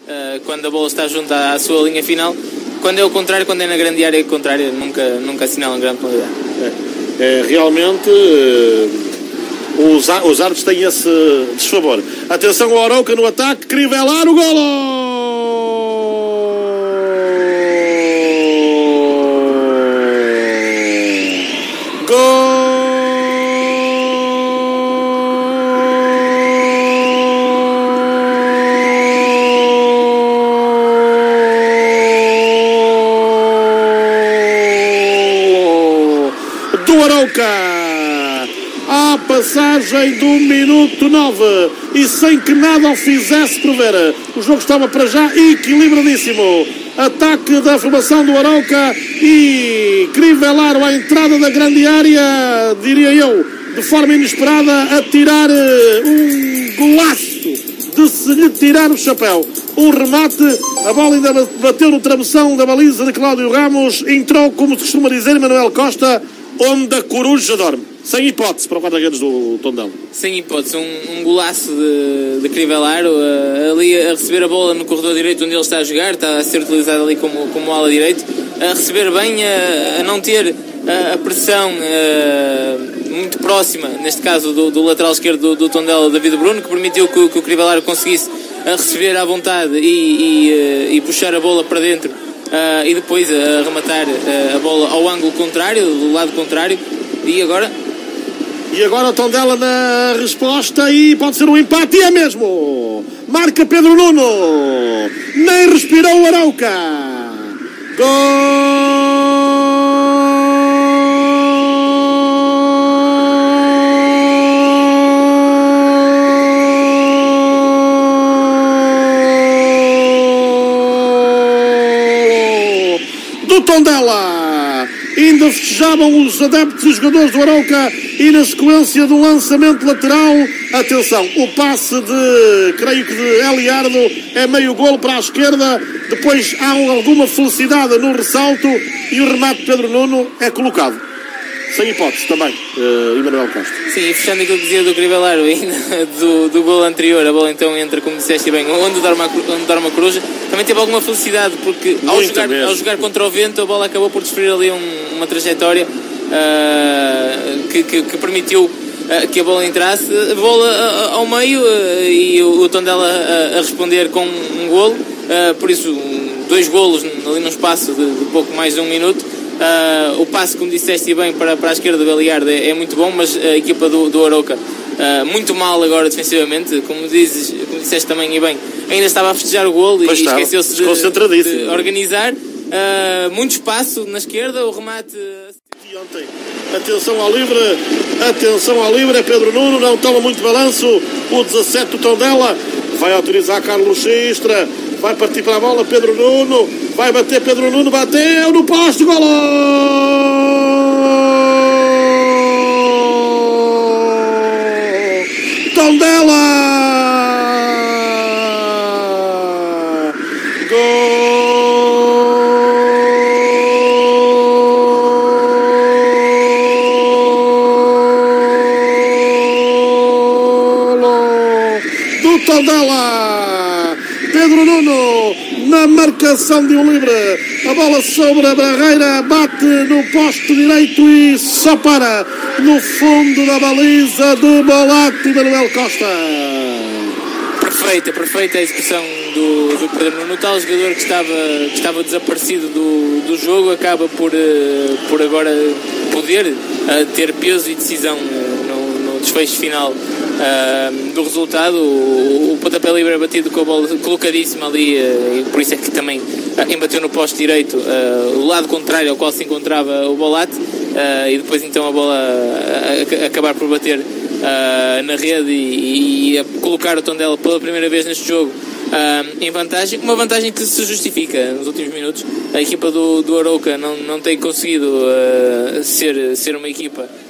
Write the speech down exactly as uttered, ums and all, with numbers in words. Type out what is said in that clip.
uh, quando a bola está junto à, à sua linha final. Quando é o contrário, quando é na grande área contrária, nunca, nunca assinalam grande penalidade. É, é, realmente uh, os, os árbitros têm esse desfavor. Atenção ao Arouca no ataque, Crivellaro, o golo! Do Arouca, à passagem do minuto nove, e sem que nada o fizesse prever, o jogo estava para já equilibradíssimo. Ataque da formação do Arouca e Crivellaro à entrada da grande área, diria eu, de forma inesperada, a tirar um golaço de se lhe tirar o chapéu. Um remate, a bola ainda bateu no travessão da baliza de Cláudio Ramos, entrou, como se costuma dizer, Manuel Costa, onde a coruja dorme. Sem hipótese para o guarda-redes do Tondela. Sem hipótese, um, um golaço de, de Crivellaro, uh, ali a receber a bola no corredor direito onde ele está a jogar, está a ser utilizado ali como, como ala direito, a receber bem, a, a não ter a, a pressão uh, muito próxima, neste caso do, do lateral esquerdo do, do Tondela, David Bruno, que permitiu que, que o Crivellaro conseguisse a receber à vontade e, e, uh, e puxar a bola para dentro. Uh, e depois a rematar uh, a bola ao ângulo contrário, do lado contrário. E agora? E agora o Tondela na resposta, e pode ser um empate, e é mesmo! Marca Pedro Nuno! Nem respirou o Arouca! Gol! Do Tondela! Ainda festejavam os adeptos e jogadores do Arouca, e na sequência do lançamento lateral, atenção, o passe de, creio que de Eliardo, é meio golo para a esquerda, depois há alguma felicidade no ressalto, e o remate de Pedro Nuno é colocado. Sem hipótese também, uh, Emanuel Costa. Sim, e fechando aquilo que dizia do Crivellaro ainda do, do golo anterior, a bola então entra, como disseste bem, onde dorme a, onde dorme a coruja. Também teve alguma felicidade, porque ao jogar, ao jogar contra o vento, a bola acabou por desferir ali um, uma trajetória uh, que, que, que permitiu uh, que a bola entrasse. A bola uh, ao meio uh, e o, o Tondela uh, a responder com um golo. Uh, por isso, um, dois golos ali num espaço de, de pouco mais de um minuto. Uh, o passe, como disseste bem, para, para a esquerda do Eliardo é, é muito bom, mas a equipa do, do Arouca uh, muito mal agora defensivamente, como, dizes, como disseste também e bem, ainda estava a festejar o golo e esqueceu-se de, de organizar. Uh, muito espaço na esquerda, o remate... E ontem, atenção ao livre, atenção ao livre, é Pedro Nuno, não toma muito balanço, o dezassete do Tondela, vai autorizar Carlos Xistra, vai partir para a bola, Pedro Nuno, vai bater, Pedro Nuno, bateu no poste, golo! Tondela! Tondela, Pedro Nuno na marcação de um livre, a bola sobre a barreira, bate no poste direito e só para no fundo da baliza de Bolatti e Manuel Costa. Perfeita, perfeita a execução do, do Pedro Nuno, tal jogador que estava, que estava desaparecido do, do jogo, acaba por, por agora poder ter peso e decisão no, no desfecho final Uh, do resultado. O, o pontapé livre é batido com a bola colocadíssima ali, uh, e por isso é que também uh, embateu no poste direito, uh, o lado contrário ao qual se encontrava o Bolatti, uh, e depois então a bola uh, a, a acabar por bater uh, na rede e, e a colocar o Tondela pela primeira vez neste jogo uh, em vantagem, uma vantagem que se justifica nos últimos minutos. A equipa do, do Arouca não, não tem conseguido uh, ser, ser uma equipa